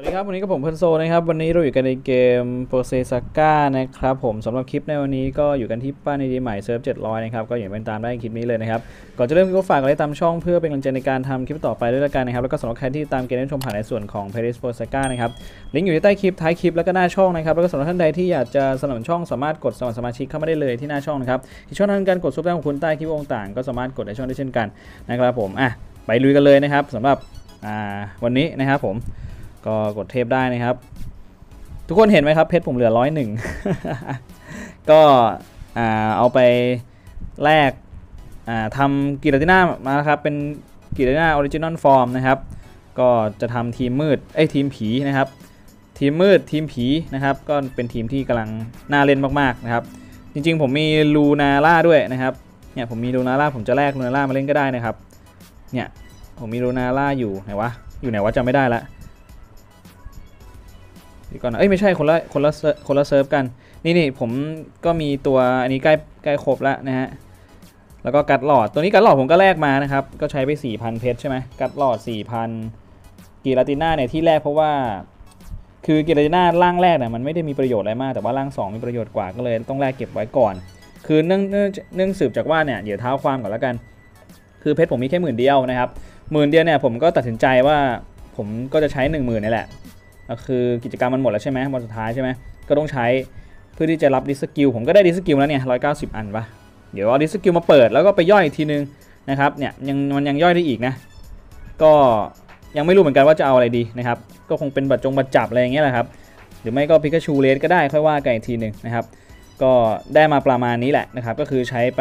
สวัสดีครับวันนี้ก็ผมเพิ่นโซนะครับวันนี้เราอยู่กันในเกม Process Saga นะครับผมสำหรับคลิปในวันนี้ก็อยู่กันที่ป้านในดีใหม่เซิร์ฟ700นะครับก็อย่างเป็นตามได้คลิปนี้เลยนะครับก่อนจะเริ่มก็ฝากไลค์ตามช่องเพื่อเป็นกำลังใจในการทำคลิปต่อไปด้วยละกันนะครับแล้วก็สำหรับใครที่ตามเกมได้ชมผ่านในส่วนของ Playlist Process Saga นะครับลิงก์อยู่ที่ใต้คลิปท้ายคลิปแล้วก็หน้าช่องนะครับแล้วก็สำหรับท่านใดที่อยากจะสนับสนุนช่องสามารถกดสมัครสมาชิกเข้ามาได้เลยที่หน้าช่องนะครับที่ช่องทางการกดซุปเปอร์ของคุณใต้คลิปต่างๆก็สามารถกดในช่องได้เช่นกันนะครับผมไปลุยกันเลยนะครับสำหรับวันนี้นะครับผมก็กดเทปได้นะครับทุกคนเห็นไหมครับเพชรผมเหลือ101 ก็เอาไปแลกทำกิลติน่ามานะครับเป็นกิลติน่าออริจินอลฟอร์มนะครับก็จะทำทีมมืดทีมผีนะครับทีมมืดทีมผีนะครับก็เป็นทีมที่กำลังน่าเล่นมากๆนะครับจริงๆผมมีลูนาร่าด้วยนะครับเนี่ยผมมีลูนาร่าผมจะแลกลูนาร่ามาเล่นก็ได้นะครับเนี่ยผมมีลูนาร่าอยู่ไหนวะจำไม่ได้ละก่อนไม่ใช่คนละเซิร์ฟกันนี่ผมก็มีตัวอันนี้ใกล้ครบแล้วนะฮะแล้วก็กัดหลอดตัวนี้กัดหลอดผมก็แลกมานะครับก็ใช้ไป 4,000 เพชรใช่ไหมกัดหลอด 4,000 กีราติน่าเนี่ยที่แรกเพราะว่าคือกีราติน่าร่างแรกเนี่ยมันไม่ได้มีประโยชน์อะไรมากแต่ว่าร่าง2มีประโยชน์กว่าก็เลยต้องแลกเก็บไว้ก่อนคือเนื่องสืบจากว่าเนี่ยเดี๋ยวเท้าความก่อนแล้วกันคือเพชรผมมีแค่10,000 เดียวนะครับ10,000 เดียวเนี่ยผมก็ตัดสินใจว่าผมก็จะใช้ 10,000นี่แหละก็คือกิจกรรมมันหมดแล้วใช่ไหมวันสุดท้ายใช่ไหมก็ต้องใช้เพื่อที่จะรับดิสกิลผมก็ได้ดิสกิลแล้วเนี่ย190 อันปะเดี๋ยวเอาดิสกิลมาเปิดแล้วก็ไปย่อยอีกทีนึงนะครับเนี่ยมันยังย่อยได้อีกนะก็ยังไม่รู้เหมือนกันว่าจะเอาอะไรดีนะครับก็คงเป็นบัตรจับอะไรอย่างเงี้ยแหละครับหรือไม่ก็พิกาชูเลสก็ได้ค่อยว่ากันอีกทีนึงนะครับก็ได้มาประมาณนี้แหละนะครับก็คือใช้ไป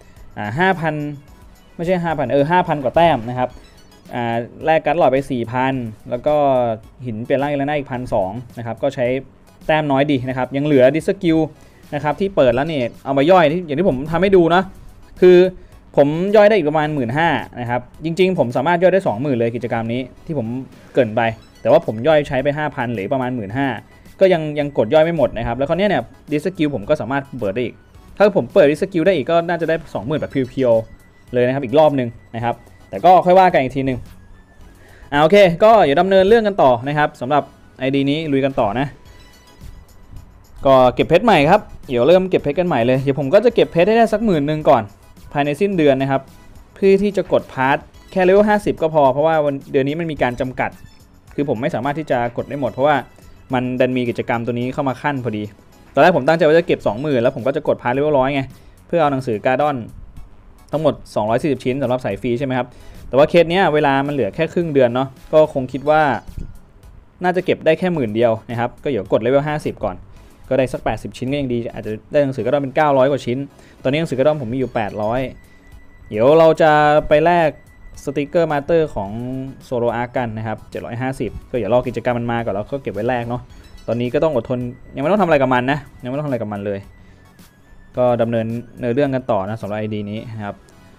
5,000ไม่ใช่ 5,000 5,000 กว่าแต้มนะครับแลกกัดหลอดไป 4,000 แล้วก็หินเปลี่ยนร่างอีกแล้วอีก 1,200 นะครับก็ใช้แต้มน้อยดีนะครับยังเหลือดิสกิลนะครับที่เปิดแล้วเนี่ยเอามาย่อยอย่างที่ผมทำให้ดูนะคือผมย่อยได้อีกประมาณ 15,000 นะครับจริงๆผมสามารถย่อยได้ 20,000 เลยกิจกรรมนี้ที่ผมเกินไปแต่ว่าผมย่อยใช้ไป 5,000 หรือประมาณ 15,000 ก็ยังกดย่อยไม่หมดนะครับแล้วคราวนี้เนี่ยดิสกิลผมก็สามารถเปิดได้อีกถ้าผมเปิดดิสกิลได้อีกก็น่าจะได้ 20,000 แบบเพียวๆเลยนะครับอีกรอบนึงนะครับแต่ก็ค่อยว่ากันอีกทีหนึ่งโอเคก็เดี๋ยวดำเนินเรื่องกันต่อนะครับสำหรับ ID นี้ลุยกันต่อนะก็เก็บเพชรใหม่ครับเดี๋ยวเริ่มเก็บเพชรกันใหม่เลยเดี๋ยวผมก็จะเก็บเพชรให้ได้สัก10,000ก่อนภายในสิ้นเดือนนะครับเพื่อที่จะกดพาร์ทแค่เลเวล50ก็พอเพราะว่าเดือนนี้มันมีการจำกัดคือผมไม่สามารถที่จะกดได้หมดเพราะว่ามันดันมีกิจกรรมตัวนี้เข้ามาขั้นพอดีตอนแรกผมตั้งใจว่าจะเก็บ 20,000 แล้วผมก็จะกดพาร์ทเลเวล100ไงเพื่อเอาหนังสือการ์ดอนทั้งหมด240ชิ้นสำหรับสายฟรีใช่ไหมครับแต่ว่าเคสเนี้ยเวลามันเหลือแค่ครึ่งเดือนเนาะก็คงคิดว่าน่าจะเก็บได้แค่10,000 เดียวนะครับก็เดี๋ยวกดเลเวล50ก่อนก็ได้สัก80ชิ้นก็ยังดีอาจจะได้หนังสือการ์ดอนเป็น900กว่าชิ้นตอนนี้หนังสือการ์ดอนผมมีอยู่800เดี๋ยวเราจะไปแลกสติกเกอร์มาสเตอร์ของโซโลอาร์กันนะครับ750ก็เดี๋ยวรอกิจกรรมมันมาก่อนแล้วก็เก็บไว้แลกเนาะตอนนี้ก็ต้องอดทนยังไม่ต้องทำอะไรกับมันนะยังไม่ต้องทำอะไรกับมันเลยก็ดำเนินเรื่องกันต่อนะสำหรับ ID นี้นะครับ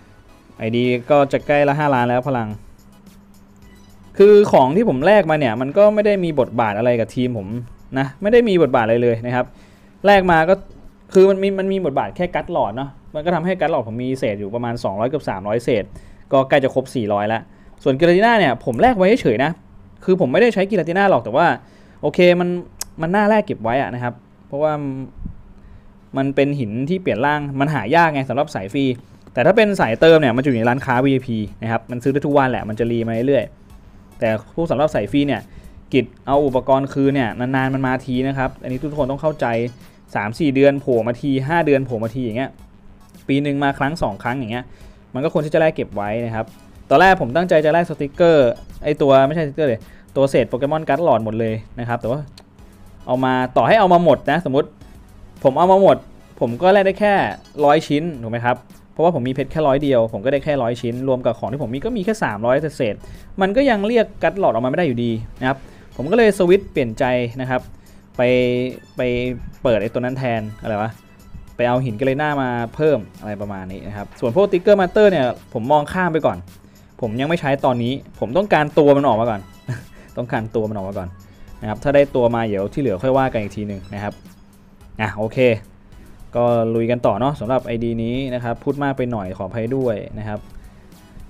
ID ก็จะใกล้ละ5 ล้านแล้วพลังคือของที่ผมแลกมาเนี่ยมันก็ไม่ได้มีบทบาทอะไรกับทีมผมนะไม่ได้มีบทบาทอะไรเลยนะครับแลกมาก็คือมันมีบทบาทแค่กัดหลอดเนาะมันก็ทำให้กัดหลอดผมมีเศษอยู่ประมาณ200กับ300เศษก็ใกล้จะครบ400แล้วส่วนกิลติน่าเนี่ยผมแลกไว้เฉยๆนะคือผมไม่ได้ใช้กิลติน่าหรอกแต่ว่าโอเคมันน่าแลกเก็บไว้อะนะครับเพราะว่ามันเป็นหินที่เปลี่ยนร่างมันหายากไงสำหรับสายฟรีแต่ถ้าเป็นสายเติมเนี่ยมันจะอยู่ในร้านค้า VIP นะครับมันซื้อได้ทุกวันแหละมันจะรีมาเรื่อยๆแต่พวกสำหรับสายฟรีเนี่ยกิจเอาอุปกรณ์คืนเนี่ยนานๆมันมาทีนะครับอันนี้ทุกคนต้องเข้าใจ 3-4 เดือนโผล่มาที5เดือนโผล่มาทีอย่างเงี้ยปีหนึ่งมาครั้ง2ครั้งอย่างเงี้ยมันก็ควรที่จะแลกเก็บไว้นะครับตอนแรกผมตั้งใจจะแลกสติกเกอร์ไอตัวไม่ใช่สติกเกอร์เลยตัวเศษโปเกมอนการ์ดหลอดหมดเลยนะครับแต่ว่าเอามาต่อให้เอามาหมดนะสมมติผมเอามาหมดผมก็แลกได้แค่100ชิ้นถูกไหมครับเพราะว่าผมมีเพชรแค่100เดียวผมก็ได้แค่100ชิ้นรวมกับของที่ผมมีก็มีแค่300เศษมันก็ยังเรียกการ์ดหลอดออกมาไม่ได้อยู่ดีนะครับผมก็เลยสวิตช์เปลี่ยนใจนะครับไปเปิดไอ้ตัวนั้นแทนอะไรวะไปเอาหินเกเรน่ามาเพิ่มอะไรประมาณนี้นะครับส่วนพวกติ๊กเกอร์มาสเตอร์เนี่ยผมมองข้ามไปก่อนผมยังไม่ใช้ตอนนี้ผมต้องการตัวมันออกมาก่อน ต้องการตัวมันออกมาก่อนนะครับถ้าได้ตัวมาเดี๋ยวที่เหลือค่อยว่ากันอีกทีหนึ่งนะครับโอเคก็ลุยกันต่อเนาะสำหรับ ID นี้นะครับพูดมากไปหน่อยขออภัยด้วยนะครับ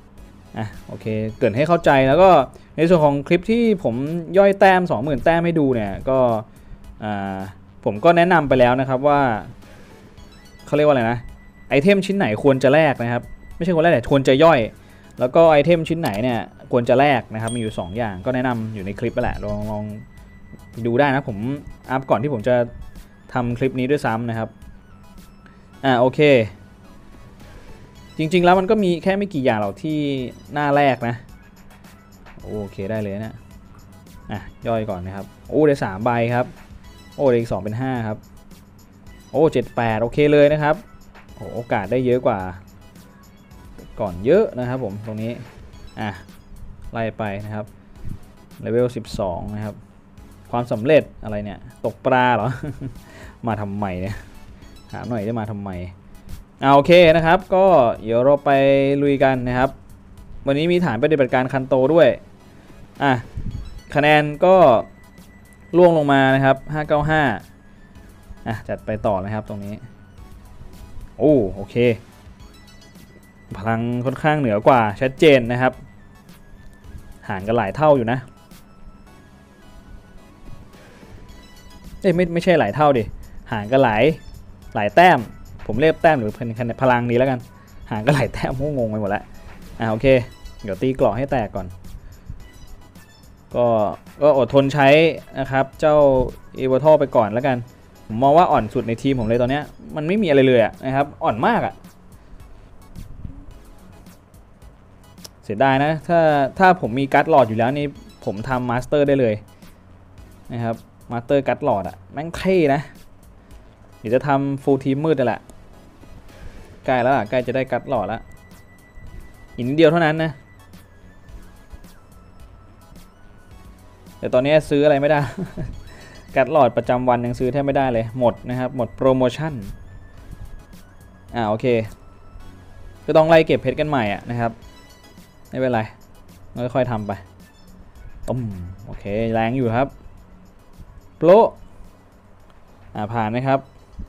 โอเคเกริ่นให้เข้าใจแล้วก็ในส่วนของคลิปที่ผมย่อยแต้ม 20,000 แต้มให้ดูเนี่ยก็ผมก็แนะนำไปแล้วนะครับว่าเขาเรียกว่าอะไรนะไอเทมชิ้นไหนควรจะแลกนะครับไม่ใช่ควรแลกแต่ควรจะย่อยแล้วก็ไอเทมชิ้นไหนเนี่ยควรจะแลกนะครับมีอยู่2อย่างก็แนะนำอยู่ในคลิปไปแหละลองดูได้นะผมอัพก่อนที่ผมจะทำคลิปนี้ด้วยซ้ำนะครับโอเคจริงๆแล้วมันก็มีแค่ไม่กี่อย่างหรอกที่หน้าแรกนะโอเคได้เลยนะย่อยก่อนนะครับโอ้ได้3ใบครับโอ้ได้อีก2เป็น5ครับโอ้78โอเคเลยนะครับโอกาสได้เยอะกว่าก่อนเยอะนะครับผมตรงนี้ไล่ไปนะครับเลเวล12นะครับความสำเร็จอะไรเนี่ยตกปลาเหรอ มาทำไมเนี่ยถามหน่อยจะมาทำไมโอเคนะครับก็เดี๋ยวเราไปลุยกันนะครับวันนี้มีฐานปฏิบัติการคันโตด้วยคะแนนก็ล่วงลงมานะครับ595จัดไปต่อนะครับตรงนี้โอเคพลังค่อนข้างเหนือกว่าชัดเจนนะครับห่างกันหลายเท่าอยู่นะไม่ใช่หลายเท่าดิห่างกันหลายแต้มผมเรียกแต้มหรือพลังนี้แล้วกันห่างกันหลายแต้มงงไปหมดแล้วโอเคเดี๋ยวตีกรอกให้แตกก่อนก็อดทนใช้นะครับเจ้าเอเวอร์ทอไปก่อนแล้วกันผมมองว่าอ่อนสุดในทีมผมเลยตอนนี้มันไม่มีอะไรเลยนะครับอ่อนมากเสียดายนะถ้าผมมีกัตหลอดอยู่แล้วนี่ผมทำมาสเตอร์ได้เลยนะครับมาสเตอร์กัตหลอดแม่งเท่นะเดี๋ยวจะทำฟูลทีมมืดนั่นแหละใกล้แล้วใกล้จะได้กัตหลอดแล้วอีกนิดเดียวเท่านั้นนะแต่ตอนนี้ซื้ออะไรไม่ได้ กัตหลอดประจำวันยังซื้อแทบไม่ได้เลยหมดนะครับหมดโปรโมชั่นโอเคก็ต้องไล่เก็บเพชรกันใหม่นะครับไม่เป็นไรค่อยๆทำไปโอเคแรงอยู่ครับโปรผ่านนะครับ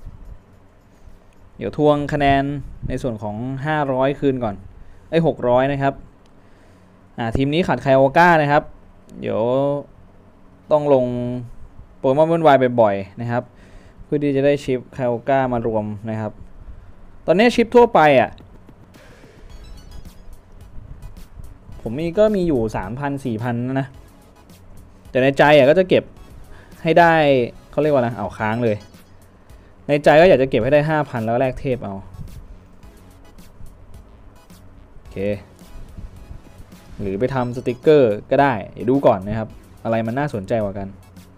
เดี๋ยวทวงคะแนนในส่วนของ500คืนก่อน600นะครับทีมนี้ขาดไคโอก้านะครับเดี๋ยวต้องลงโปรโมชั่นวายบ่อยๆนะครับเพื่อที่จะได้ชิปไคโอก้ามารวมนะครับตอนนี้ชิปทั่วไปผมก็มีอยู่ 3,000 4,000นะแต่ในใจก็จะเก็บให้ได้เขาเรียกว่าอะไรค้างเลยในใจก็อยากจะเก็บให้ได้ 5,000 แล้วแลกเทพเอาโอเคหรือไปทำสติกเกอร์ก็ได้เดี๋ยวดูก่อนนะครับอะไรมันน่าสนใจกว่ากัน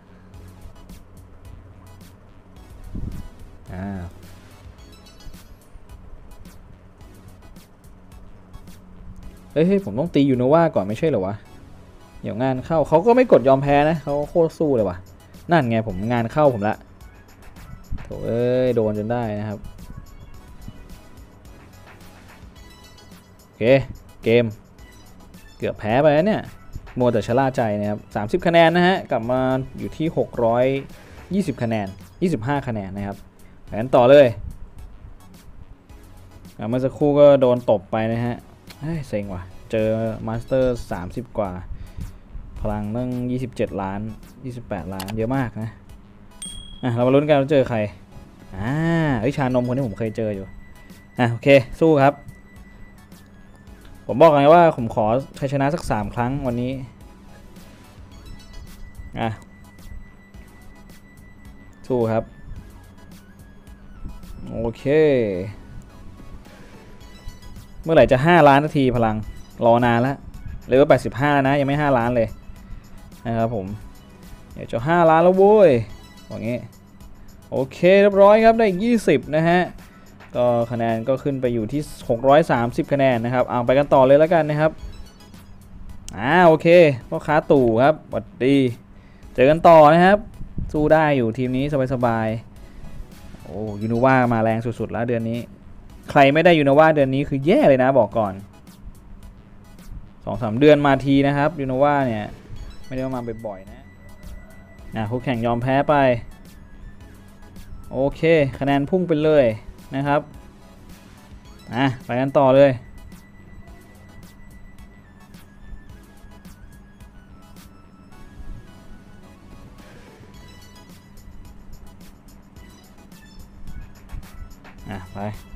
เฮ้ยผมต้องตียูโนวาก่อนไม่ใช่เหรอวะเดี๋ยวงานเข้าเขาก็ไม่กดยอมแพ้นะเขาโคตรสู้เลยวะนั่นไงผมงานเข้าผมละโถ่โดนจนได้นะครับโอเคเกมเกือบแพ้ไปแล้วเนี่ยมัวแต่ชะล่าใจนะครับ30คะแนนนะฮะกลับมาอยู่ที่620คะแนน25คะแนนนะครับไปกันต่อเลยเมื่อสักครู่ก็โดนตบไปนะฮะเซ็งว่ะเจอมาสเตอร์30กว่าพลังตั้ง27ล้าน28ล้านเยอะมากนะเรามาลุ้นกันว่าเจอใครชานมคนที่ผมเคยเจออยู่โอเคสู้ครับผมบอกไงว่าผมขอชัยชนะสัก3ครั้งวันนี้สู้ครับโอเคเมื่อไหร่จะ5ล้านนาทีพลังรอนานแล้วเลยว่า85นะยังไม่5ล้านเลยนะครับผมเดี๋ยวจะ5ล้านแล้วโว้ยอย่างงี้โอเคเรียบร้อยครับได้อีก20นะฮะก็คะแนนก็ขึ้นไปอยู่ที่630คะแนนนะครับเอาไปกันต่อเลยแล้วกันนะครับโอเคพ่อค้าตู่ครับสวัสดีเจอกันต่อนะครับสู้ได้อยู่ทีมนี้สบายๆโอ้ยูโนวามาแรงสุดๆแล้วเดือนนี้ใครไม่ได้ยูโนวาเดือนนี้คือแย่เลยนะบอกก่อน 2-3 เดือนมาทีนะครับยูโนวาเนี่ยไม่ได้มาบ่อยๆนะคู่แข่งยอมแพ้ไปโอเคคะแนนพุ่งไปเลยนะครับไปกันต่อเลยไป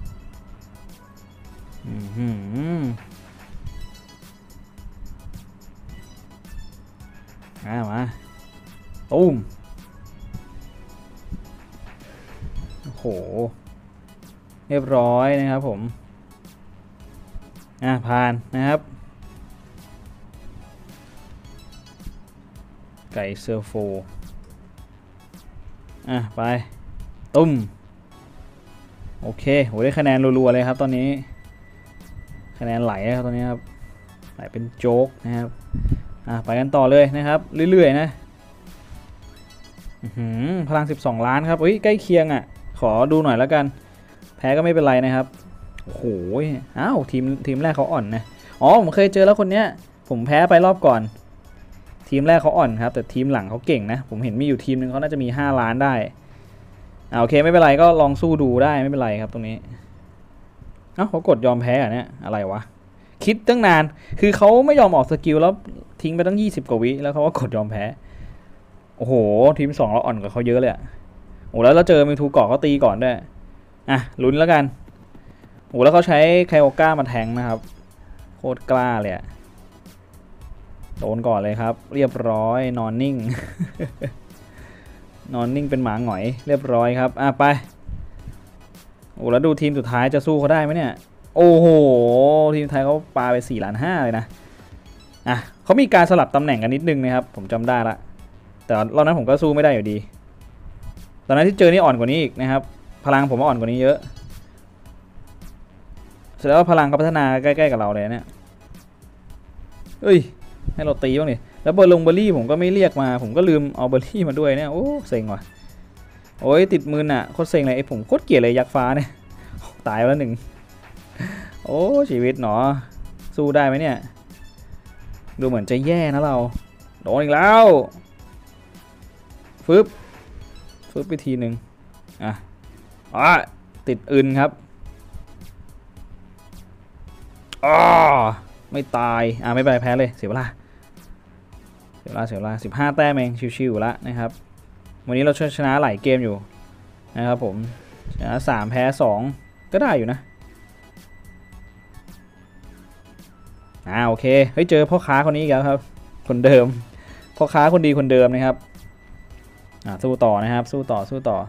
มาตุ้มโอ้โหเรียบร้อยนะครับผมผ่านนะครับไก่เซอร์โฟไปตุ้มโอเคโหได้คะแนนรัวๆเลยครับตอนนี้คะแนนไหลครับตอนนี้ครับไหลเป็นโจ๊กนะครับไปกันต่อเลยนะครับเรื่อยๆนะพลัง12 ล้านครับใกล้เคียงขอดูหน่อยแล้วกันแพ้ก็ไม่เป็นไรนะครับโอ้โหทีมแรกเขาอ่อนนะผมเคยเจอแล้วคนเนี้ยผมแพ้ไปรอบก่อนทีมแรกเขาอ่อนครับแต่ทีมหลังเขาเก่งนะผมเห็นมีอยู่ทีมนึงเขาน่าจะมี5 ล้านได้โอเคไม่เป็นไรก็ลองสู้ดูได้ไม่เป็นไรครับตรงนี้เขากดยอมแพ้เนี่ยอะไรวะคิดตั้งนานคือเขาไม่ยอมออกสกิลแล้วทิ้งไปตั้ง20 กว่าวิแล้วเขาก็กดยอมแพ้โอ้โหทีม2เราอ่อนกว่าเขาเยอะเลยแล้วเราเจอมิวทูเกาะเขาตีก่อนด้วยลุ้นแล้วกันแล้วเขาใช้ไคโอก้ามาแทงนะครับโคตรกล้าเลยโดนก่อนเลยครับเรียบร้อยนอนนิ่ง นอนนิ่งเป็นหมาหงอยเรียบร้อยครับไปแล้วดูทีมสุดท้ายจะสู้เขาได้ไหมเนี่ยโอ้โหทีมไทยเขาปาไป4.5 ล้านเลยนะเขามีการสลับตำแหน่งกันนิดนึงนะครับผมจำได้ละแต่รอบนั้นผมก็สู้ไม่ได้อยู่ดีตอนนั้นที่เจอนี่อ่อนกว่านี้อีกนะครับพลังผมอ่อนกว่านี้เยอะแสดงว่าพลังเขาพัฒนาใกล้ๆกับเราเลยเนี่ยให้เราตีบ้างดิแล้วเบอร์รี่ผมก็ไม่เรียกมาผมก็ลืมเอาเบอร์รี่มาด้วยเนี่ยโอ้เซ็งว่ะติดมือโคตรเซ็งเลยผมโคตรเกลียดเลยยักษ์ฟ้าเนี่ยตายแล้ว1ชีวิตหนอสู้ได้ไหมเนี่ยดูเหมือนจะแย่นะเราโดนอีกแล้วฟึบไปทีหนึ่งติดอื่นครับไม่ตายไม่เป็นไรแพ้เลยเสียเวลา15 แต้มเองชิวๆอยู่แล้วนะครับวันนี้เราชนะหลายเกมอยู่นะครับผมชนะ3แพ้2ก็ได้อยู่นะโอเคเจอพ่อค้าคนนี้อีกแล้วครับคนเดิมพ่อค้าคนดีคนเดิมนะครับสู้ต่อนะครับสู้ต่อ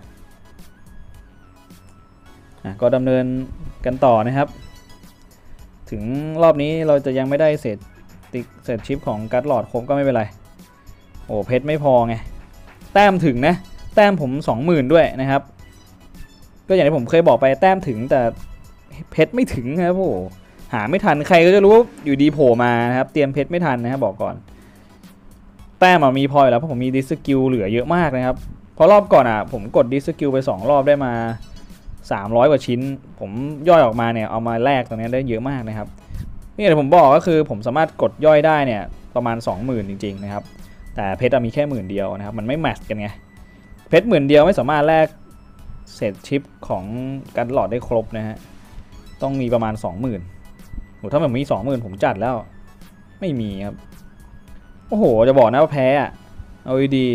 ก็ดำเนินกันต่อนะครับถึงรอบนี้เราจะยังไม่ได้เศษชิปของการ์ดหลอดครบก็ไม่เป็นไรเพชรไม่พอไงแต้มถึงนะแต้มผม 20,000 ด้วยนะครับก็อย่างที่ผมเคยบอกไปแต้มถึงแต่เพชรไม่ถึงครับหาไม่ทันใครก็จะรู้อยู่ดีโผล่มานะครับเตรียมเพชรไม่ทันนะครับบอกก่อนแต้มมีพออยู่แล้วเพราะผมมีดิสกิลเหลือเยอะมากนะครับเพราะรอบก่อนผมกดดิสกิลไป2 รอบได้มา300 กว่าชิ้นผมย่อยออกมาเนี่ยเอามาแลกตรงนี้ได้เยอะมากนะครับนี่ที่ผมบอกก็คือผมสามารถกดย่อยได้เนี่ยประมาณ 20,000 จริงๆนะครับแต่เพชรมีแค่10,000 เดียวนะครับมันไม่แมทช์กันไงเพชร10,000 เดียวไม่สามารถแลกเศษชิปของการ์ดหลอดได้ครบนะฮะต้องมีประมาณ 20,000ถ้าผมมี 20,000 ผมจัดแล้วไม่มีครับจะบอกนะว่าแพ้เอาดี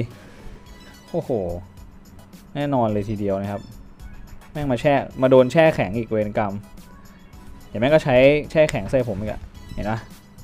แน่นอนเลยทีเดียวนะครับแม่งมาโดนแช่แข็งอีกเวรกรรมเดี๋ยวแม่งก็ใช้แช่แข็งใส่ผมอีกเห็นนะ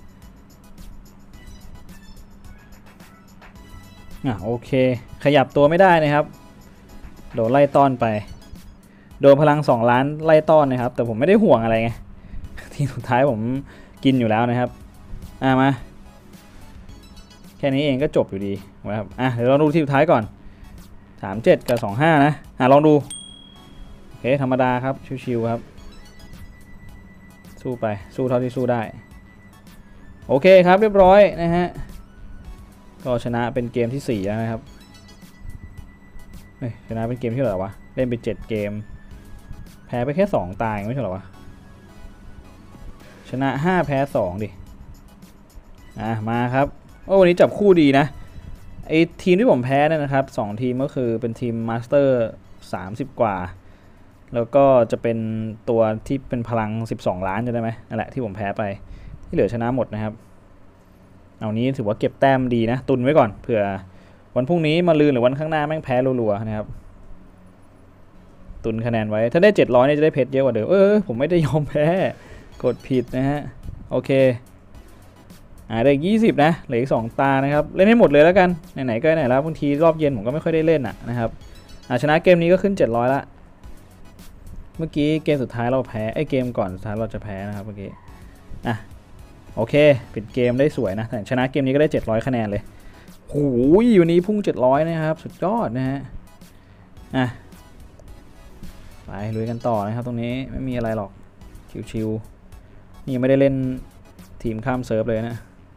โอเคขยับตัวไม่ได้นะครับโดนไล่ต้อนไปโดนพลัง2 ล้านไล่ต้อนนะครับแต่ผมไม่ได้ห่วงอะไรไงทีสุดท้ายผมกินอยู่แล้วนะครับมาแค่นี้เองก็จบอยู่ดีนะครับเดี๋ยวเราดูที่สุดท้ายก่อน37 กับ 25นะลองดูโอเคธรรมดาครับชิวๆครับสู้ไปสู้เท่าที่สู้ได้โอเคครับเรียบร้อยนะฮะก็ชนะเป็นเกมที่4แล้วนะครับชนะเป็นเกมที่เท่าไหร่วะเล่นไป7 เกมแพ้ไปแค่2 ตายไม่ใช่หรอวะชนะ5แพ้2ดิมาครับวันนี้จับคู่ดีนะไอทีมที่ผมแพ้เนี่ยนะครับ2 ทีมก็คือเป็นทีมมาสเตอร์30 กว่าแล้วก็จะเป็นตัวที่เป็นพลัง12 ล้านจะได้ไหมนั่นแหละที่ผมแพ้ไปที่เหลือชนะหมดนะครับเอานี้ถือว่าเก็บแต้มดีนะตุนไว้ก่อนเผื่อวันพรุ่งนี้มาลืนหรือวันข้างหน้าแม่งแพ้รัวๆนะครับตุนคะแนนไว้ถ้าได้700เนี่ยจะได้เพชรเยอะกว่าเดิมผมไม่ได้ยอมแพ้กดผิดนะฮะโอเคได้20นะเหลืออีก2ตานะครับเล่นให้หมดเลยแล้วกันไหนๆก็ไหนแล้วบางทีรอบเย็นผมก็ไม่ค่อยได้เล่นนะครับชนะเกมนี้ก็ขึ้น700ละเมื่อกี้เกมสุดท้ายเราแพ้เกมก่อนสุดท้ายเราจะแพ้นะครับเมื่อกี้โอเคปิดเกมได้สวยนะแต่ชนะเกมนี้ก็ได้700คะแนนเลยโอ้ยวันนี้พุ่ง700นะครับสุดยอดนะฮะไปลุยกันต่อนะครับตรงนี้ไม่มีอะไรหรอกชิวๆนี่ไม่ได้เล่นทีมข้ามเซิร์ฟเลยนะ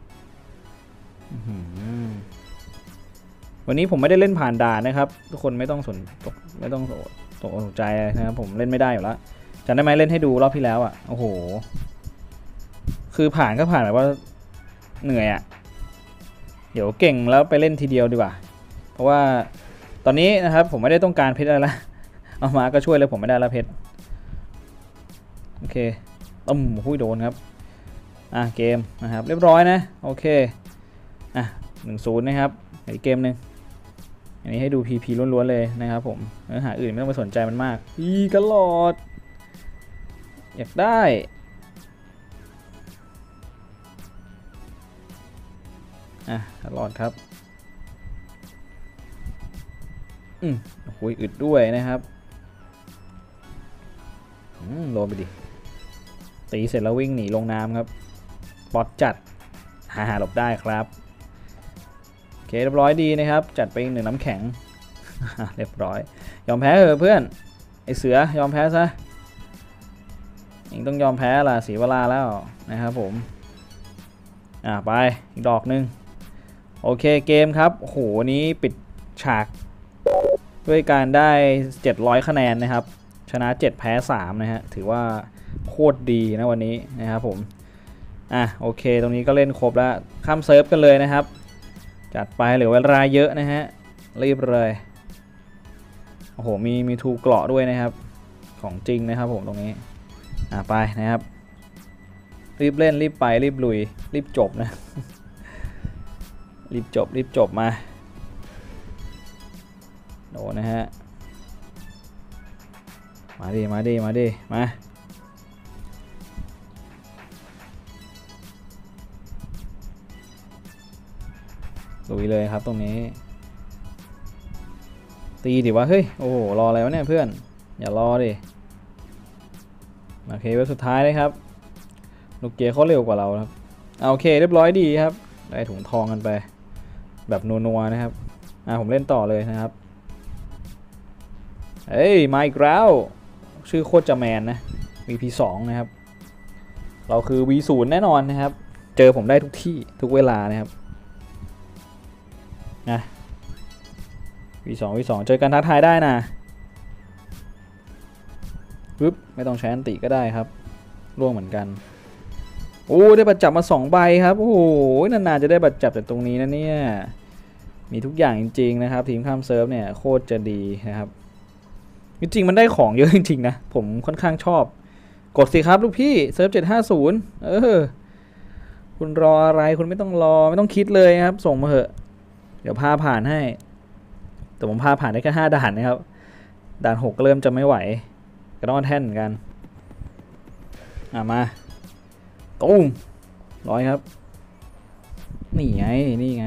วันนี้ผมไม่ได้เล่นผ่านด่านนะครับทุกคนไม่ต้องตกใจนะครับผมเล่นไม่ได้อยู่แล้วจำได้ไหมเล่นให้ดูรอบที่แล้วโอ้โหคือผ่านก็ผ่านแบบว่าเหนื่อยเดี๋ยวเก่งแล้วไปเล่นทีเดียวดีกว่าเพราะว่าตอนนี้นะครับผมไม่ได้ต้องการเพชรอะไรละเอามาก็ช่วยเลยผมไม่ได้ละเพชรโอเคหุ้ยโดนครับเกมนะครับเรียบร้อยนะโอเค1-0นะครับอีกเกมหนึ่งอันนี้ให้ดู PP ล้วนๆเลยนะครับผมเนื้อหาอื่นไม่ต้องไปสนใจมันมากกระหลอดอยากได้ตลอดครับโอ้ยอึดด้วยนะครับโดนไปดิตีเสร็จแล้ววิ่งหนีลงน้ำครับบอสจัดหลบได้ครับโอเคเรียบร้อยดีนะครับจัดไป1น้ำแข็งเรียบร้อยยอมแพ้เพื่อนไอเสือยอมแพ้ซะเองต้องยอมแพ้ล่ะเสียเวลาแล้วนะครับผมไปอีกดอกนึงโอเคเกมครับโอ้โหนี้ปิดฉากด้วยการได้700คะแนนนะครับชนะ7แพ้3นะฮะถือว่าโคตรดีนะวันนี้นะครับผมโอเคตรงนี้ก็เล่นครบแล้วข้ามเซิร์ฟกันเลยนะครับจัดไปเหลือเวลาเยอะนะฮะรีบเลยโอ้โหมีทูเกราะด้วยนะครับของจริงนะครับผมตรงนี้ไปนะครับรีบเล่นรีบไปรีบลุยรีบจบนะรีบจบมาโดนนะฮะมาดิมาลุยเลยครับตรงนี้ตีดิวะเฮ้ยโอ้โหรออะไรวะเนี่ยเพื่อนอย่ารอดิโอเคเว็บสุดท้ายเลยครับลูกเกเขาเร็วกว่าเราครับโอเคเรียบร้อยดีครับได้ถุงทองกันไปแบบนัวๆนะครับผมเล่นต่อเลยนะครับมาอีกแล้วชื่อโคตรจะแมนนะ VP2 นะครับเราคือ V0 แน่นอนนะครับเจอผมได้ทุกที่ทุกเวลานะครับV2 เจอกันท้าทายได้นะปึ๊บไม่ต้องใช้อันติก็ได้ครับร่วงเหมือนกันได้บัตรจับมา2ใบครับโอ้โหนานๆจะได้บัตรจับจากตรงนี้นะเนี่ยมีทุกอย่างจริงๆนะครับทีมข้ามเซิร์ฟเนี่ยโคตรจะดีนะครับจริงๆมันได้ของเยอะจริงๆนะผมค่อนข้างชอบกดสิครับลูกพี่เซิร์ฟ750คุณรออะไรคุณไม่ต้องรอไม่ต้องคิดเลยครับส่งมาเถอะเดี๋ยวพาผ่านให้แต่ผมพาผ่านได้แค่5ด่านนะครับด่าน6ก็เริ่มจะไม่ไหวก็ต้องแท่นเหมือนกันมาตุ้มร้อยครับนี่ไง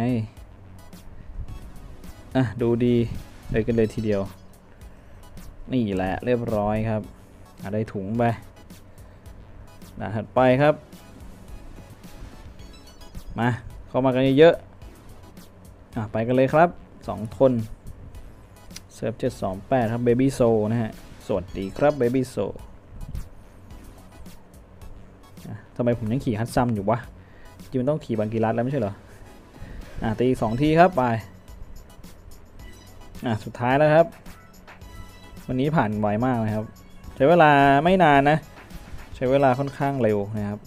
ดูดีเลยกันเลยทีเดียวนี่แหละเรียบร้อยครับได้ถุงไปด่านถัดไปครับมาเข้ามากันเยอะไปกันเลยครับ2คนเซิร์ฟ728ครับ Baby Soul นะฮะสวัสดีครับ Baby Soul ทำไมผมยังขี่ฮัตซัมอยู่วะจริงมันต้องขี่บังกีรัสแล้วไม่ใช่เหรอตี2ทีครับไปสุดท้ายแล้วครับวันนี้ผ่านไวมากนะครับใช้เวลาไม่นานนะใช้เวลาค่อนข้างเร็วนะครับ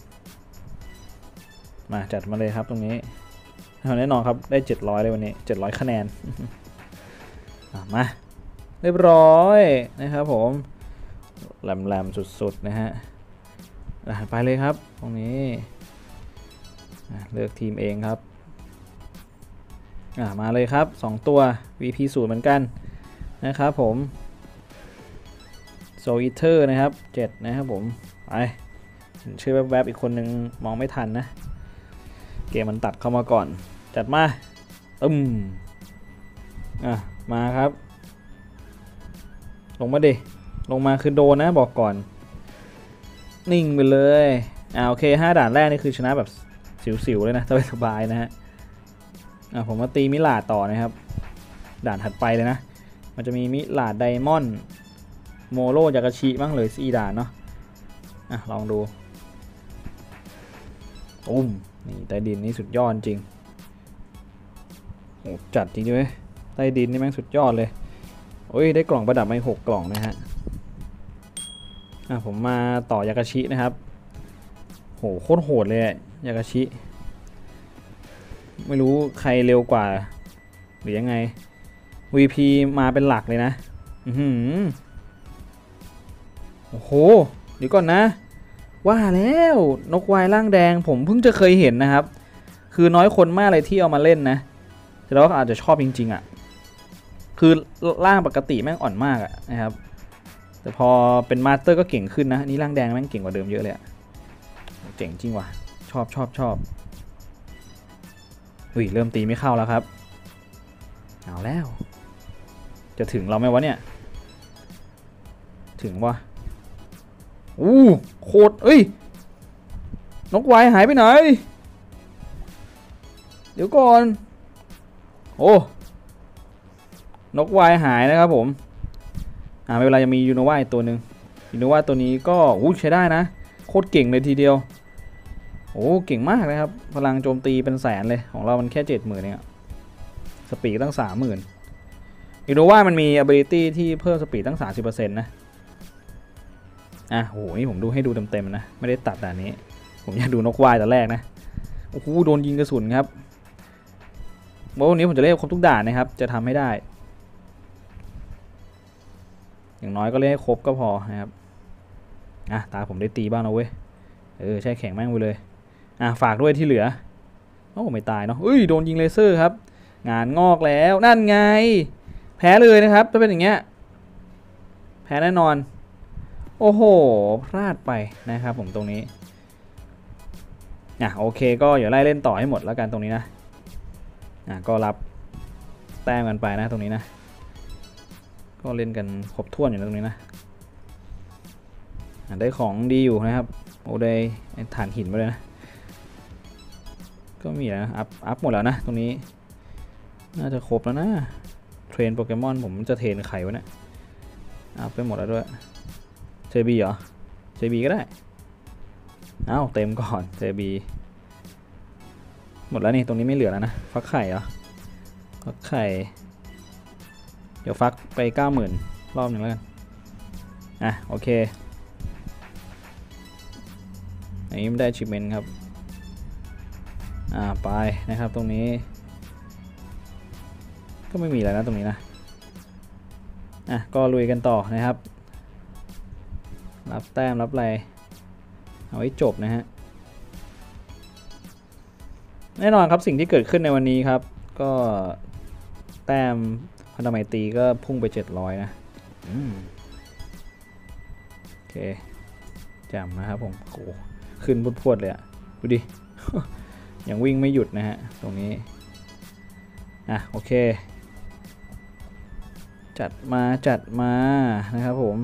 มาจัดมาเลยครับตรงนี้แน่นอนครับได้700เลยวันนี้700คะแนนมาเรียบร้อยนะครับผมแหลมสุดๆนะฮะไปเลยครับตรงนี้เลือกทีมเองครับมาเลยครับ2ตัว VP0 เหมือนกันนะครับผมโซอิเทอร์นะครับ7นะครับผมไปชื่อแวบๆอีกคนนึงมองไม่ทันนะเกมมันตัดเข้ามาก่อนจัดมามาครับลงมาดิลงมาคือโดนนะบอกก่อนนิ่งไปเลยโอเค5ด่านแรกนี่คือชนะแบบสิวๆเลยนะสบายๆนะฮะผมมาตีมิลาดต่อนะครับด่านถัดไปเลยนะมันจะมีมิลาดไดมอนด์โมโรยากาชิบ้างเลย4ด่านเนาะลองดูนี่ใต้ดินนี่สุดยอดจริงโอ้จัดจริงใช่ไหมใต้ดินนี่แม่งสุดยอดเลยโอ้ยได้กล่องประดับมา6กล่องนะฮะผมมาต่อยากาชินะครับโหโคตรโหดเลยยากาชิไม่รู้ใครเร็วกว่าหรือยังไง VP มาเป็นหลักเลยนะโอ้โหเดี๋ยวก่อนนะว่าแล้วนกวายร่างแดงผมเพิ่งจะเคยเห็นนะครับคือน้อยคนมากเลยที่เอามาเล่นนะแต่เราก็อาจจะชอบจริงๆคือร่างปกติแม่งอ่อนมากนะครับแต่พอเป็นมาสเตอร์ก็เก่งขึ้นนะนี่ร่างแดงแม่งเก่งกว่าเดิมเยอะเลยเจ๋งจริงว่ะชอบเริ่มตีไม่เข้าแล้วครับเอาแล้วจะถึงเราไหมวะเนี่ยถึงวะโคตรนกวายหายไปไหนเดี๋ยวก่อนนกวายหายนะครับผมไม่เป็นไรยังมียูโนวาตัวหนึ่งยูโนวาตัวนี้ก็ใช้ได้นะโคตรเก่งเลยทีเดียวเก่งมากนะครับพลังโจมตีเป็นแสนเลยของเรามันแค่70,000เนี่ยสปีดตั้ง30,000ยูโนวามันมี ability ที่เพิ่มสปีดตั้ง 30% นะนี่ผมดูให้ดูเต็มๆนะไม่ได้ตัดด่านนี้ผมอยากดูนกวายแต่แรกนะโดนยิงกระสุนครับวันนี้ผมจะเล่นครบทุกด่านนะครับจะทำให้ได้อย่างน้อยก็เล่นให้ครบก็พอนะครับตาผมได้ตีบ้างนะเว้ยใช่แข็งแม่งไปเลยฝากด้วยที่เหลือไม่ตายเนาะโดนยิงเลเซอร์ครับงานงอกแล้วนั่นไงแพ้เลยนะครับถ้าเป็นอย่างเงี้ยแพ้แน่นอนโอ้โหพลาดไปนะครับผมตรงนี้โอเคก็อย่าไล่เล่นต่อให้หมดแล้วกันตรงนี้นะก็รับแต้มกันไปนะตรงนี้นะก็เล่นกันครบถ้วนอยู่ตรงนี้นะได้ของดีอยู่นะครับได้ฐานหินมาเลยนะก็มีนะอัพหมดแล้วนะตรงนี้น่าจะครบแล้วนะเทรนโปเกมอนผมจะเทรนไข่วะเนี่ยอัพไปหมดแล้วด้วยเจบีเหรอเจบีก็ได้เต็มก่อนเจบีหมดแล้วนี่ตรงนี้ไม่เหลือแล้วนะฟักไข่เหรอฟักไข่เดี๋ยวฟักไป 90,000 รอบหนึ่งแล้วกันโอเคอันนี้ไม่ได้ achievement ครับไปนะครับตรงนี้ก็ไม่มีอะไรนะตรงนี้นะก็ลุยกันต่อนะครับรับแต้มรับอะไรเอาไว้จบนะฮะแน่นอนครับสิ่งที่เกิดขึ้นในวันนี้ครับก็แต้มพันธไมตรีก็พุ่งไป700นะโอเคแจ่มนะครับผมขึ้นพวดๆเลยดูดิ ยังวิ่งไม่หยุดนะฮะตรงนี้โอเคจัดมานะครับผม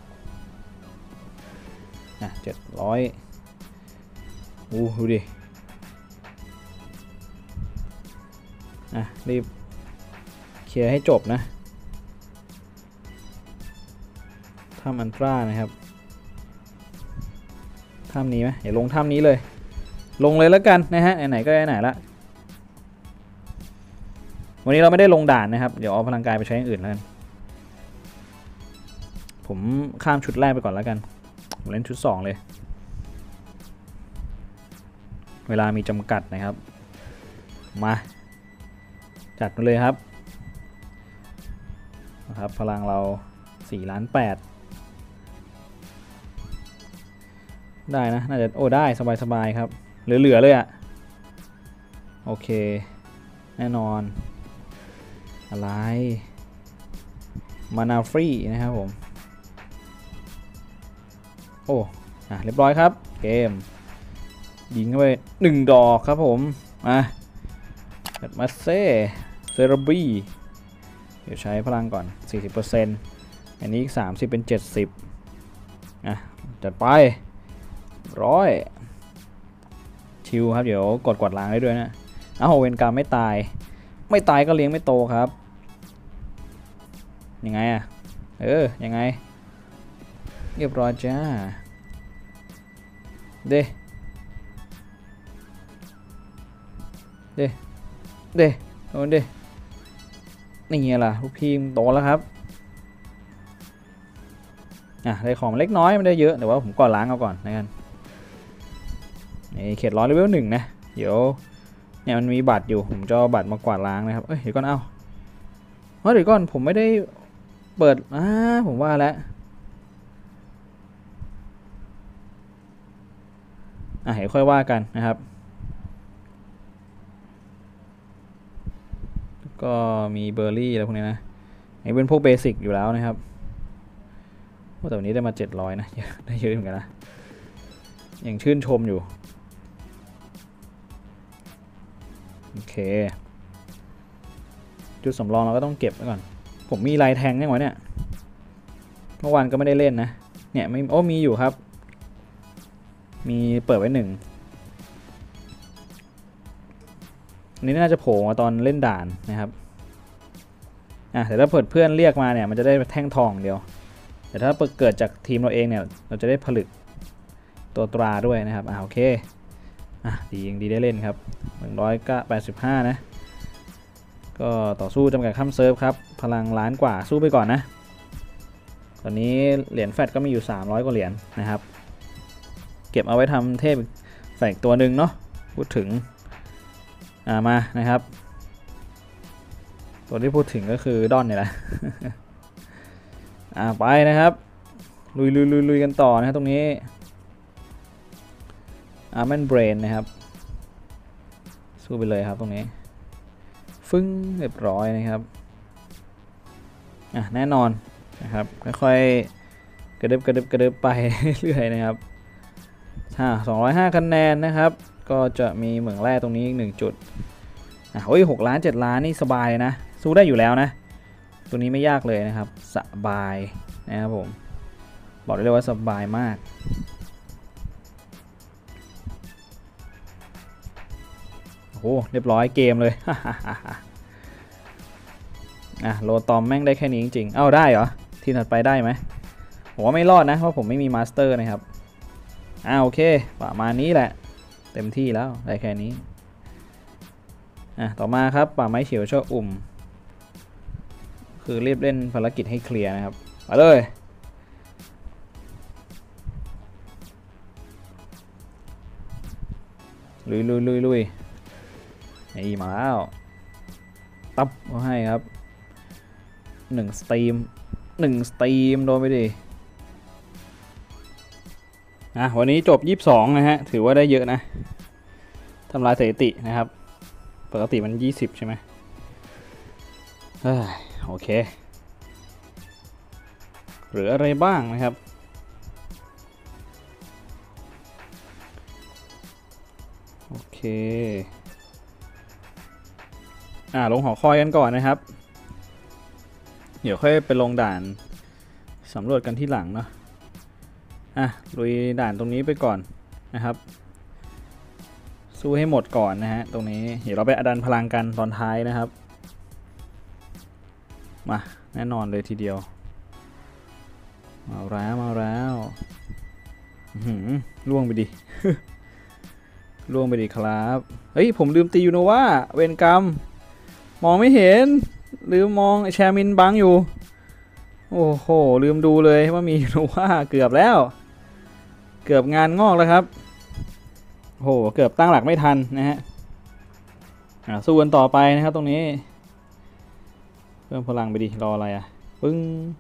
700ดูดิรีบเคลียร์ให้จบนะถ้ำอันตรานะครับถ้ำนี้ไหมอย่าลงถ้ำนี้เลยลงเลยแล้วกันนะฮะไหนๆก็ไหนละวันนี้เราไม่ได้ลงด่านนะครับเดี๋ยวเอาพลังกายไปใช้อย่างอื่นแล้วกันผมข้ามชุดแรกไปก่อนแล้วกันผมเล่นชุด2เลยเวลามีจำกัดนะครับมาจัดมาเลยครับพลังเรา4.8 ล้านได้นะน่าจะได้สบายๆครับเหลือเลยโอเคแน่นอนอะไรมานาฟรีนะครับผมโอ้เรียบร้อยครับเกมยิงเข้าไป1 ดอกครับผมมาเซ่เซราบีเดี๋ยวใช้พลังก่อน 40%อันนี้อีก30เป็น70จัดไปชิวครับเดี๋ยวกดล้างได้ด้วยนะเวนกรรมไม่ตายก็เลี้ยงไม่โตครับยังไงยังไงเรียบร้อยจ้าเด้โดนนี่ไงล่ะลูกพี่โตแล้วครับได้ของเล็กน้อยไม่ได้เยอะแต่ว่าผมก่อนล้างเอาก่อนนะกันเขตร้อยเลเวล1นะเดี๋ยวเนี่ยมันมีบัตรอยู่ผมจะเอาบัตรมากวาดล้างนะครับเดี๋ยวก่อนเดี๋ยวก่อนผมไม่ได้เปิดผมว่าแล้วเดี๋ยวค่อยว่ากันนะครับก็มีเบอร์รี่อะไรพวกนี้นะนี่เป็นพวกเบสิกอยู่แล้วนะครับแต่วันนี้ได้มา700นะได้เยอะเหมือนกันนะยังชื่นชมอยู่โอเคจุดสำรองเราก็ต้องเก็บไว้ก่อนผมมีลายแทงยังไงเนี่ยเมื่อวานก็ไม่ได้เล่นนะเนี่ยไม่มีอยู่ครับมีเปิดไว้1อันนี้น่าจะโผล่มาตอนเล่นด่านนะครับแต่ถ้าเพื่อนเรียกมาเนี่ยมันจะได้แท่งทองเดียวแต่ถ้าเกิดจากทีมเราเองเนี่ยเราจะได้ผลึกตัวตราด้วยนะครับโอเคดียังดีได้เล่นครับ185นะก็ต่อสู้จำกัดข้ามเซิร์ฟครับพลังล้านกว่าสู้ไปก่อนนะตอนนี้เหรียญแฟตก็มีอยู่300กว่าเหรียญนะครับเก็บเอาไว้ทำเทพแฟตตัวหนึ่งเนาะพูดถึงมานะครับตัวที่พูดถึงก็คือดอนนี่แหละไปนะครับลุยกันต่อนะครับตรงนี้แมนเบรนนะครับสู้ไปเลยครับตรงนี้ฟึ้งเรียบร้อยนะครับแน่นอนนะครับค่อยๆกระดึบไปเรื่อยนะครับ205คะแนนนะครับก็จะมีเหมืองแร่ตรงนี้อีก1จุด6 ล้าน7 ล้านนี่สบายนะสู้ได้อยู่แล้วนะตัวนี้ไม่ยากเลยนะครับสบายนะครับผมบอกได้เลยว่าสบายมากเรียบร้อยเกมเลย โลตอมแม่งได้แค่นี้จริงๆได้เหรอทีถัดไปได้ไหมผมว่าไม่รอดนะเพราะผมไม่มีมาสเตอร์นะครับโอเคประมาณนี้แหละเต็มที่แล้วได้แค่นี้ต่อมาครับป่าไม้เขียวช่อคือรีบเล่นภารกิจให้เคลียร์นะครับมาเลยลุยนี่มาแล้วตับเขาให้ครับ1 สตรีมโดนไปดิวันนี้จบ22นะฮะถือว่าได้เยอะนะทำลายสถิตินะครับปกติมัน20ใช่ไหมโอเคเหลืออะไรบ้างนะครับโอเคลงหอคอยกันก่อนนะครับเดี๋ยวค่อยไปลงด่านสำรวจกันที่หลังเนาะลุยด่านตรงนี้ไปก่อนนะครับสู้ให้หมดก่อนนะฮะตรงนี้เดี๋ยวเราไปอดันพลังกันตอนท้ายนะครับมาแน่นอนเลยทีเดียวมาแล้วล่วงไปดิ ล่วงไปดิครับผมลืมตียูโนวาเวนกรรมมองไม่เห็นลืมมองแชร์มินบังอยู่โอ้โหลืมดูเลยว่ามียูโนวาเกือบแล้วเกือบงานงอกแล้วครับโหเกือบตั้งหลักไม่ทันนะฮะสู้กันต่อไปนะครับตรงนี้เพิ่มพลังไปดิรออะไรปึ้ง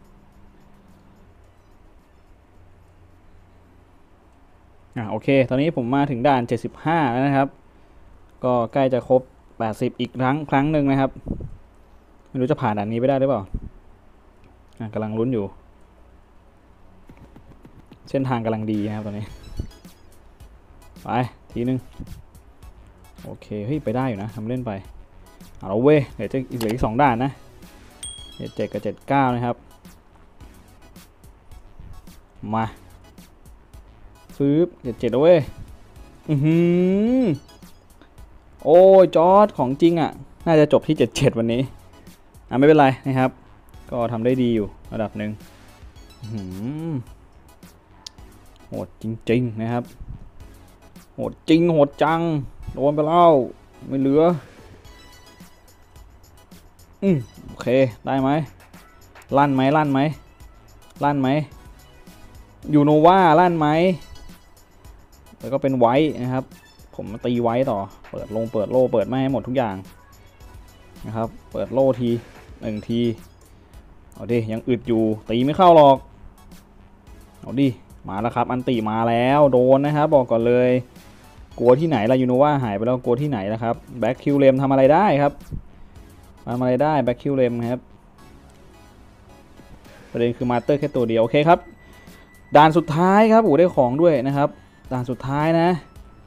โอเคตอนนี้ผมมาถึงด่าน75แล้วนะครับก็ใกล้จะครบ80อีกครั้งหนึ่งนะครับไม่รู้จะผ่านด่านนี้ไปได้หรือเปล่ากำลังลุ้นอยู่เส้นทางกำลังดีนะครับตอนนี้ไปทีนึงโอเคเฮ้ยไปได้อยู่นะทำเล่นไปเอาเว้ยเดี๋ยวจะเหลืออีก2ด่านนะ77กับ79นะครับมาฟื้บ77เอาเว้ยโอ้ยจอร์จของจริงอ่ะน่าจะจบที่77วันนี้ไม่เป็นไรนะครับก็ทำได้ดีอยู่ระดับหนึ่งโหดจริงๆนะครับโหดจริงโหดจังโดนไปแล้วไม่เหลือโอเคได้ไหมลั่นไหมลั่นไหมลั่นไหมยูโนวาลั่นไหมแล้วก็เป็นไว้นะครับผมตีไว้ต่อเปิดลงเปิดโล่เปิดไม่ให้หมดทุกอย่างนะครับเปิดโล่ที1ทีเอาดิยังอึดอยู่ตีไม่เข้าหรอกเอาดิมาแล้วครับอันติมาแล้วโดนนะครับบอกก่อนเลยกลัวที่ไหนล่ะยูโนวาหายไปแล้วกลัวที่ไหนล่ะครับแบ็คคิวเลมทำอะไรได้ครับทำอะไรได้แบ็คคิวเลมครับประเด็นคือมาสเตอร์แค่ตัวเดียวโอเคครับด่านสุดท้ายครับโอ้ได้ของด้วยนะครับด่านสุดท้ายนะ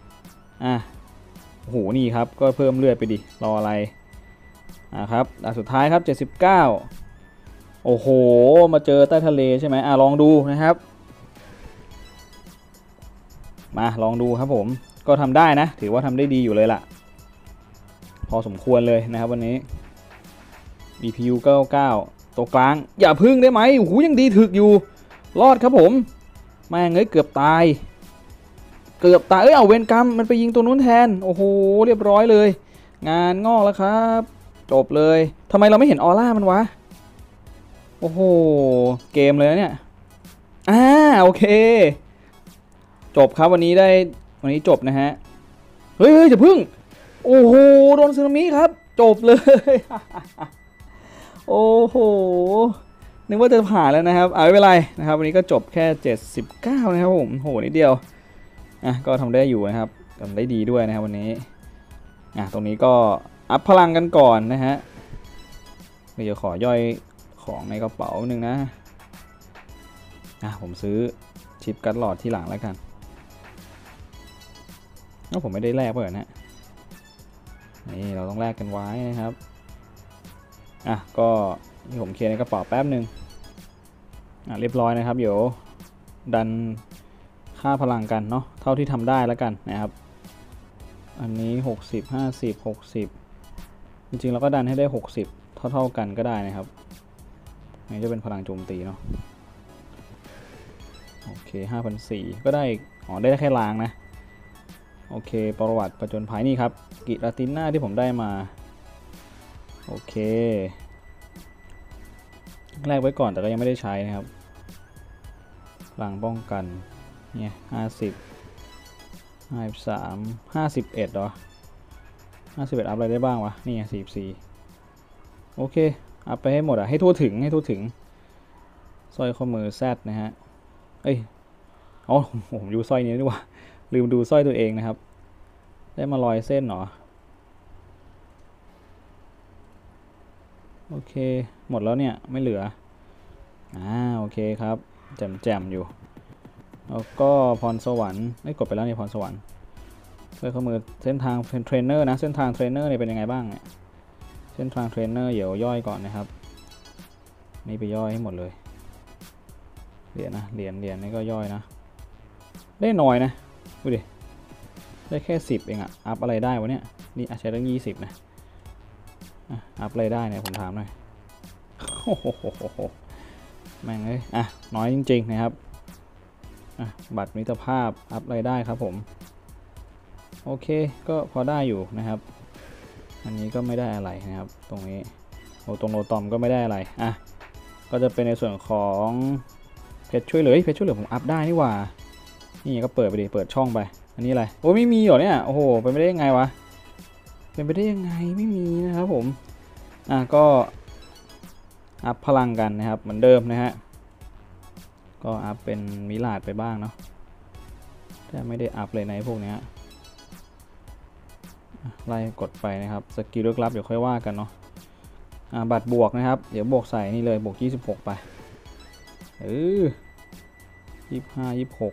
โอ้โหนี่ครับก็เพิ่มเลือดไปดิรออะไรครับด่านสุดท้ายครับ79โอ้โหมาเจอใต้ทะเลใช่ไหมลองดูนะครับมาลองดูครับผมก็ทำได้นะถือว่าทำได้ดีอยู่เลยล่ะพอสมควรเลยนะครับวันนี้ BPU 99ตัวกลางอย่าพึ่งได้ไหมโอ้โหยังดีถึกอยู่รอดครับผมแม่งเกือบตายเอาเวรกรรมมันไปยิงตัวนู้นแทนโอ้โหเรียบร้อยเลยงานงอกแล้วครับจบเลยทำไมเราไม่เห็นออร่ามันวะโอ้โหเกมเลยนะเนี่ยโอเคจบครับวันนี้จบนะฮะเฮ้ยอย่าพึ่งโอ้โหโดนสึนามิครับจบเลย โอ้โหนึกว่าจะผ่านแล้วนะครับไม่เป็นไรนะครับวันนี้ก็จบแค่79นะครับผมโหนิดเดียวก็ทำได้อยู่นะครับทำได้ดีด้วยนะครับวันนี้ตรงนี้ก็อัพพลังกันก่อนนะฮะเดี๋ยวขอย่อยของในกระเป๋าหนึ่งนะผมซื้อชิปการ์ดหลอดที่หลังแล้วกันแล้วผมไม่ได้แลกเปิดนะนี่เราต้องแลกกันไว้นะครับก็ที่ผมเคลียร์ในกระเป๋าแป๊บหนึ่งเรียบร้อยนะครับเดี๋ยวดันค่าพลังกันเนาะเท่าที่ทำได้แล้วกันนะครับอันนี้60 50 60จริงๆเราก็ดันให้ได้60เท่ากันก็ได้นะครับนี่จะเป็นพลังโจมตีเนาะโอเค5,400ก็ได้ได้แค่ล้างนะโอเคประวัติประจนภัยนี่ครับกิราติน่าที่ผมได้มาโอเคแรกไว้ก่อนแต่ก็ยังไม่ได้ใช้นะครับพลังป้องกันเนี่ย50 53 51เหรอ51อัพอะไรได้บ้างวะนี่44โอเคอัพไปให้หมดให้ทั่วถึงสร้อยข้อมือแซดนะฮะผมดูสร้อยนี้ดีกว่าลืมดูสร้อยตัวเองนะครับได้มา100เส้นเหรอโอเคหมดแล้วเนี่ยไม่เหลือโอเคครับแจ่มอยู่แล้วก็พรสวรรค์กดไปแล้วนี่พรสวรรค์สร้อยข้อมือเส้นทางเป็นเทรนเนอร์นะเส้นทางเทรนเนอร์เนี่ยเป็นยังไงบ้างเนี่ยเส้นทางเทรนเนอร์เดี๋ยวย่อยก่อนนะครับนี่ไปย่อยให้หมดเลยเหรียญนี่ก็ย่อยนะได้น้อยนะดูดิได้แค่10เองอัพอะไรได้วะเนี่ยนี่ใช้ตั้ง20นะอัพอะไรได้เนี่ยผมถามหน่อยโอ้โหแม่งเลยน้อยจริงๆนะครับบัตรมิตรภาพอัพอะไรได้ครับผมโอเคก็พอได้อยู่นะครับอันนี้ก็ไม่ได้อะไรนะครับตรงนี้ตรงโลตอมก็ไม่ได้อะไรก็จะเป็นในส่วนของเพชรช่วยเหลือผมอัพได้นี่หว่านี่ก็เปิดไปดิเปิดช่องไปอันนี้อะไรไม่มีเหรอเนี่ยโอ้โหเป็นไปได้ยังไงวะเป็นไปได้ยังไงไม่มีนะครับผมก็อัพพลังกันนะครับเหมือนเดิมนะฮะก็อัพเป็นมิลาดไปบ้างเนาะแต่ไม่ได้อัพเลยในพวกนี้ไล่กดไปนะครับสกิลลึกลับเดี๋ยวค่อยว่ากันเนาะบัตรบวกนะครับเดี๋ยวบวกใส่นี่เลยบวก26ไป 26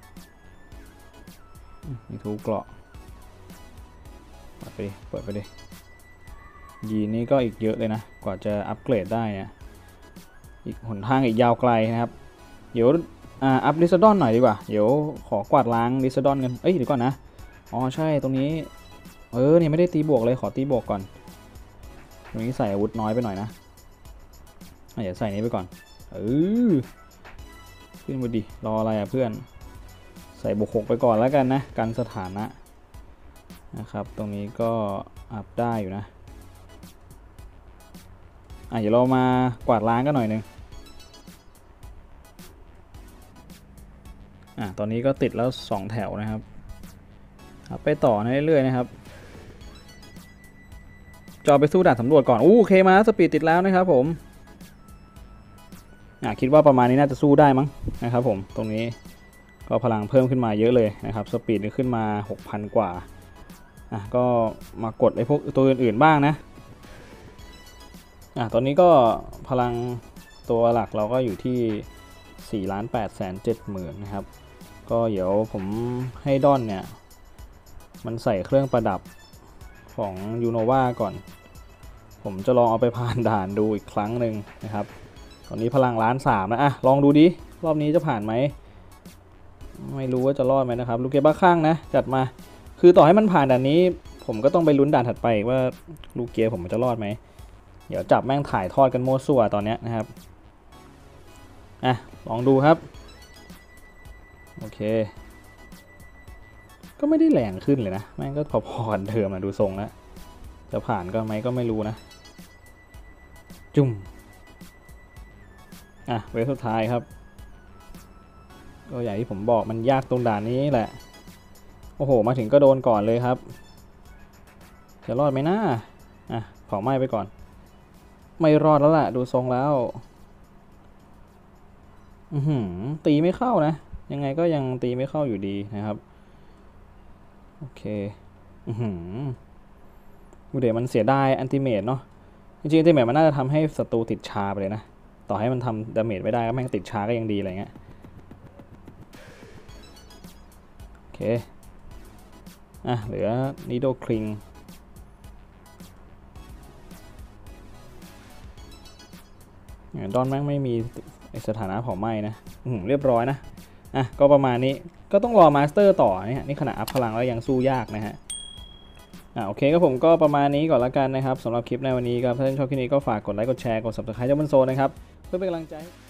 มีทูเกราะเปิดไปดิยีนี้ก็อีกเยอะเลยนะกว่าจะอัปเกรดได้เนี่ยอีกหนทางอีกยาวไกลนะครับเดี๋ยวอัพลิซดอนหน่อยดีกว่าเดี๋ยวขอกวาดล้างลิซดอนกันเดี๋ยวก่อนนะอ๋อใช่ตรงนี้เนี่ยไม่ได้ตีบวกเลยขอตีบวกก่อนตรงนี้ใส่อาวุธน้อยไปหน่อยนะเดี๋ยวใส่นี้ไปก่อนขึ้นมาดิรออะไรเพื่อนใส่บวก6ไปก่อนแล้วกันนะกันสถานะนะครับตรงนี้ก็อัพได้อยู่นะเดี๋ยวเรามากวาดล้างกันหน่อยนึงตอนนี้ก็ติดแล้ว2แถวนะครับไปต่อเรื่อยๆนะครับจอไปสู้ด่านสำรวจก่อนโอเคมาสปีดติดแล้วนะครับผมคิดว่าประมาณนี้น่าจะสู้ได้มั้งนะครับผมตรงนี้ก็พลังเพิ่มขึ้นมาเยอะเลยนะครับสปีดขึ้นมา 6,000 กว่าก็มากดไอ้พวกตัวอื่นๆบ้างนะตอนนี้ก็พลังตัวหลักเราก็อยู่ที่ 4,870,000 นะครับก็เดี๋ยวผมให้ดอนเนี่ยมันใส่เครื่องประดับของยูโนวาก่อนผมจะลองเอาไปผ่านด่านดูอีกครั้งหนึ่งนะครับตอนนี้พลัง1,300,000นะลองดูดิรอบนี้จะผ่านไหมไม่รู้ว่าจะรอดไหมนะครับลูกเกบ้าข้างนะจัดมาคือต่อให้มันผ่านด่านนี้ผมก็ต้องไปลุ้นด่านถัดไปว่าลูกเกผมจะรอดไหมเดี๋ยวจับแม่งถ่ายทอดกันโม้ซั่วตอนนี้นะครับลองดูครับโอเคก็ไม่ได้แรงขึ้นเลยนะแม่งก็พอๆกันเดิมดูทรงแล้วจะผ่านก็ไหมก็ไม่รู้นะจุ่มเวฟสุดท้ายครับก็อย่างที่ผมบอกมันยากตรงด่านนี้แหละโอ้โหมาถึงก็โดนก่อนเลยครับจะรอดไหมนะเผาไหม้ไปก่อนไม่รอดแล้วล่ะดูทรงแล้วตีไม่เข้านะยังไงก็ยังตีไม่เข้าอยู่ดีนะครับโอเคเดี๋ยวมันเสียดายอันติเมตเนาะจริงๆอันติเมตมันน่าจะทำให้ศัตรูติดชาไปเลยนะต่อให้มันทำดาเมจไม่ได้ก็แม่งติดชาก็ยังดีอะไรเงี้ยโอเคเหลือนิโดคลิงดอนแม่งไม่มีสถานะเผาไหม้นะเรียบร้อยนะก็ประมาณนี้ก็ต้องรอมาสเตอร์ต่อนี่ขณะอัพพลังแล้วยังสู้ยากนะฮะโอเคก็ผมก็ประมาณนี้ก่อนละกันนะครับสำหรับคลิปในวันนี้ครับถ้าท่านชอบคลิปนี้ก็ฝากกดไลค์กดแชร์กด Subscribe เจ้าบนโซนนะครับเพื่อเป็นกำลังใจ